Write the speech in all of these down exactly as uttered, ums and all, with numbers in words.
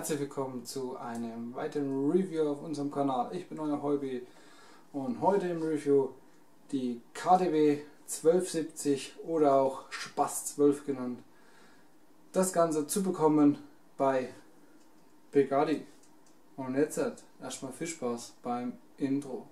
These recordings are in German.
Herzlich willkommen zu einem weiteren Review auf unserem Kanal. Ich bin euer Heubi und heute im Review die K D W zwölf siebzig oder auch Spaß zwölf genannt. Das Ganze zu bekommen bei Begadi. Und jetzt hat erstmal viel Spaß beim Intro.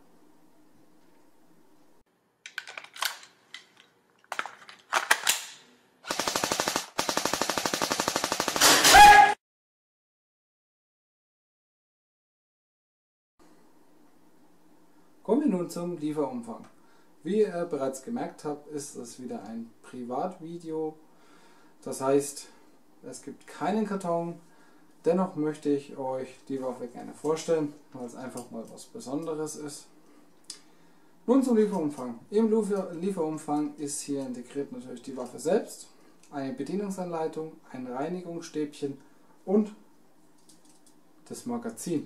Kommen wir nun zum Lieferumfang. Wie ihr bereits gemerkt habt, ist es wieder ein Privatvideo. Das heißt, es gibt keinen Karton. Dennoch möchte ich euch die Waffe gerne vorstellen, weil es einfach mal was Besonderes ist. Nun zum Lieferumfang. Im Lieferumfang ist hier integriert natürlich die Waffe selbst, eine Bedienungsanleitung, ein Reinigungsstäbchen und das Magazin.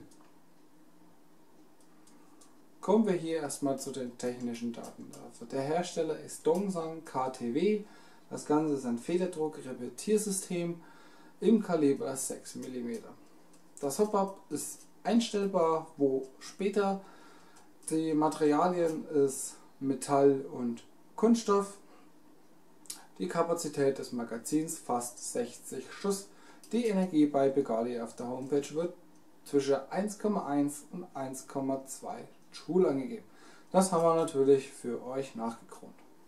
Kommen wir hier erstmal zu den technischen Daten. Der Hersteller ist Dongsang K T W. Das Ganze ist ein Federdruck-Repetiersystem im Kaliber sechs Millimeter. Das Hop-Up ist einstellbar, wo später die Materialien ist Metall und Kunststoff. Die Kapazität des Magazins fast sechzig Schuss. Die Energie bei Begadi auf der Homepage wird zwischen eins Komma eins und eins Komma zwei Joule angegeben. Das haben wir natürlich für euch nachgekront.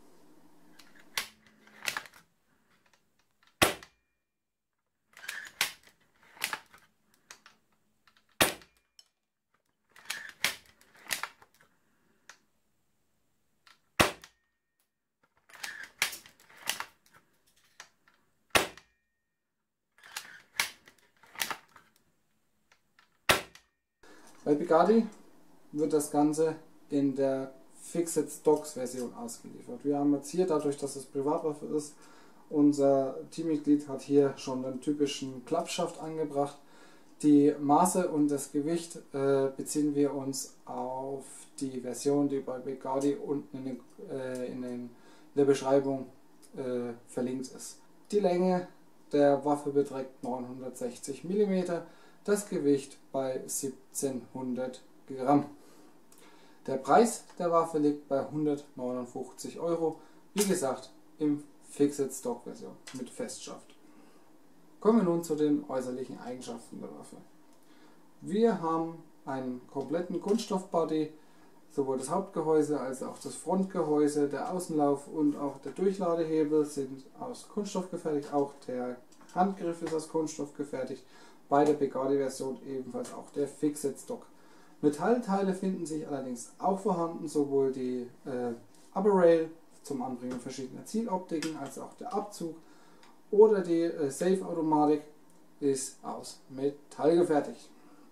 Bei Begadi wird das Ganze in der Fixed Stocks Version ausgeliefert. Wir haben jetzt hier, dadurch dass es Privatwaffe ist, unser Teammitglied hat hier schon den typischen Klappschaft angebracht. Die Maße und das Gewicht äh, beziehen wir uns auf die Version, die bei Begadi unten in, den, äh, in, den, in der Beschreibung äh, verlinkt ist. Die Länge der Waffe beträgt neunhundertsechzig Millimeter, das Gewicht bei siebzehnhundert Gramm. Der Preis der Waffe liegt bei hundertneunundfünfzig Euro, wie gesagt im Fixed Stock Version mit Festschaft. Kommen wir nun zu den äußerlichen Eigenschaften der Waffe. Wir haben einen kompletten Kunststoffbody, sowohl das Hauptgehäuse als auch das Frontgehäuse, der Außenlauf und auch der Durchladehebel sind aus Kunststoff gefertigt, auch der Handgriff ist aus Kunststoff gefertigt, bei der Begadi Version ebenfalls auch der Fixed Stock. Metallteile finden sich allerdings auch vorhanden, sowohl die äh, Upper Rail zum Anbringen verschiedener Zieloptiken als auch der Abzug oder die äh, Safe-Automatik ist aus Metall gefertigt.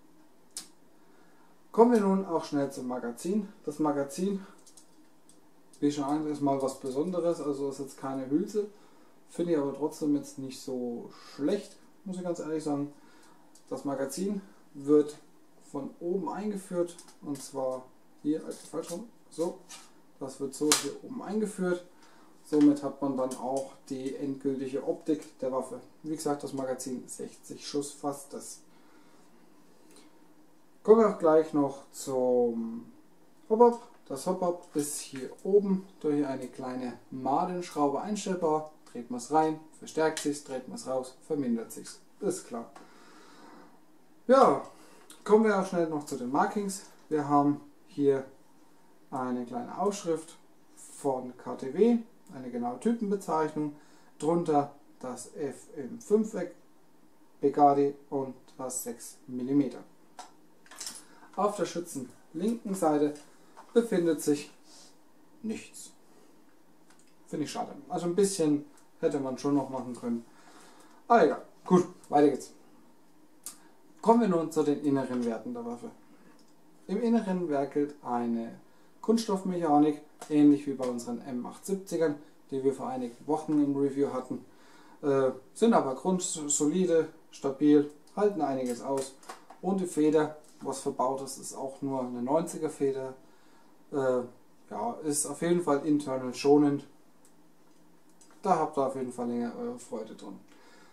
Kommen wir nun auch schnell zum Magazin. Das Magazin, wie schon gesagt, ist mal was Besonderes, also ist jetzt keine Hülse, finde ich aber trotzdem jetzt nicht so schlecht, muss ich ganz ehrlich sagen. Das Magazin wird von oben eingeführt, und zwar hier, also falsch rum, so, das wird so hier oben eingeführt. Somit hat man dann auch die endgültige Optik der Waffe. Wie gesagt, das Magazin sechzig Schuss fast das. Kommen wir auch gleich noch zum Hop-Up. Das Hop-Up ist hier oben durch eine kleine Madenschraube einstellbar. Dreht man es rein, verstärkt sich, dreht man es raus, vermindert sich. Ist klar. Ja. Kommen wir auch schnell noch zu den Markings. Wir haben hier eine kleine Ausschrift von K T W, eine genaue Typenbezeichnung, drunter das F im Fünfeck, Begadi und das sechs Millimeter. Auf der Schützen linken Seite befindet sich nichts. Finde ich schade. Also ein bisschen hätte man schon noch machen können. Aber egal. Gut, weiter geht's. Kommen wir nun zu den inneren Werten der Waffe. Im Inneren werkelt eine Kunststoffmechanik, ähnlich wie bei unseren M achtundsiebzigern, die wir vor einigen Wochen im Review hatten. Äh, sind aber grundsolide, stabil, halten einiges aus. Und die Feder, was verbaut ist, ist auch nur eine neunziger Feder. Äh, ja, ist auf jeden Fall internal schonend. Da habt ihr auf jeden Fall länger eure Freude dran.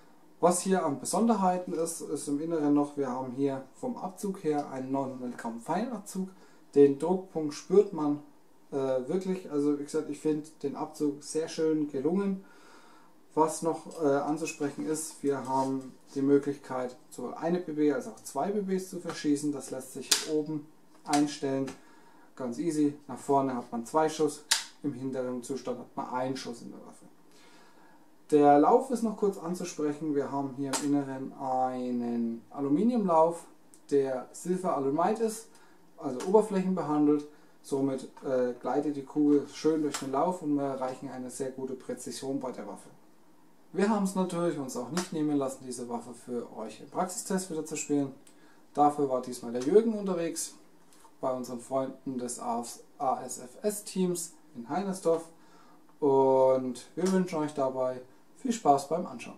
Was hier an Besonderheiten ist, ist im Inneren noch, wir haben hier vom Abzug her einen neunhundert Gramm Feinabzug. Den Druckpunkt spürt man äh, wirklich, also wie gesagt, ich finde den Abzug sehr schön gelungen. Was noch äh, anzusprechen ist, wir haben die Möglichkeit, sowohl eine B B als auch zwei B Bs zu verschießen. Das lässt sich oben einstellen, ganz easy. Nach vorne hat man zwei Schuss, im hinteren Zustand hat man einen Schuss in der Waffe. Der Lauf ist noch kurz anzusprechen. Wir haben hier im Inneren einen Aluminiumlauf, der Silver Alumite ist, also oberflächenbehandelt. Somit äh, gleitet die Kugel schön durch den Lauf und wir erreichen eine sehr gute Präzision bei der Waffe. Wir haben es natürlich uns auch nicht nehmen lassen, diese Waffe für euch im Praxistest wieder zu spielen. Dafür war diesmal der Jürgen unterwegs, bei unseren Freunden des A S F S-Teams in Heinersdorf. Und wir wünschen euch dabei viel Spaß beim Anschauen.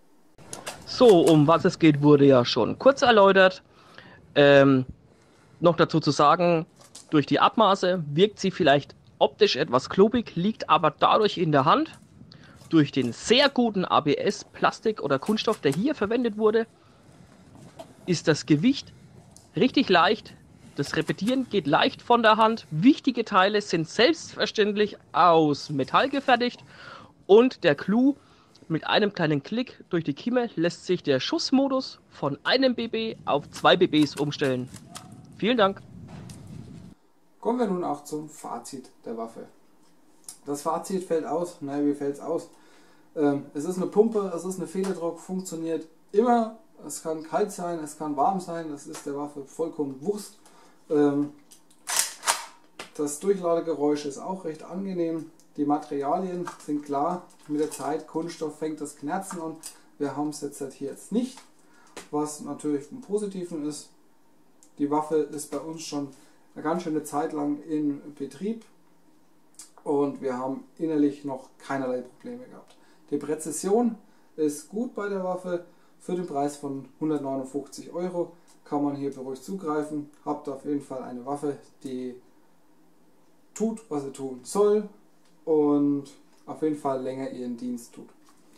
So, um was es geht, wurde ja schon kurz erläutert. Ähm, noch dazu zu sagen, durch die Abmaße wirkt sie vielleicht optisch etwas klobig, liegt aber dadurch in der Hand. Durch den sehr guten A B S, Plastik oder Kunststoff, der hier verwendet wurde, ist das Gewicht richtig leicht. Das Repetieren geht leicht von der Hand. Wichtige Teile sind selbstverständlich aus Metall gefertigt und der Clou: mit einem kleinen Klick durch die Kimme lässt sich der Schussmodus von einem B B auf zwei B Bs umstellen. Vielen Dank. Kommen wir nun auch zum Fazit der Waffe. Das Fazit fällt aus. Naja, wie fällt es aus? Ähm, es ist eine Pumpe, es ist eine Federdruck, funktioniert immer. Es kann kalt sein, es kann warm sein, das ist der Waffe vollkommen Wurst. Ähm, das Durchladegeräusch ist auch recht angenehm. Die Materialien sind klar, mit der Zeit, Kunststoff fängt das Knerzen an. Wir haben es jetzt halt hier jetzt nicht, was natürlich vom Positiven ist. Die Waffe ist bei uns schon eine ganz schöne Zeit lang in Betrieb und wir haben innerlich noch keinerlei Probleme gehabt. Die Präzision ist gut bei der Waffe. Für den Preis von hundertneunundfünfzig Euro kann man hier beruhigt zugreifen. Habt auf jeden Fall eine Waffe, die tut, was sie tun soll und auf jeden Fall länger ihren Dienst tut.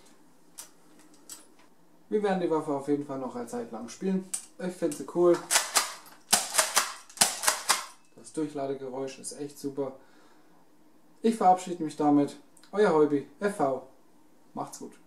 Wir werden die Waffe auf jeden Fall noch eine Zeit lang spielen. Ich finde sie cool. Das Durchladegeräusch ist echt super. Ich verabschiede mich damit. Euer Heubi F V. Macht's gut.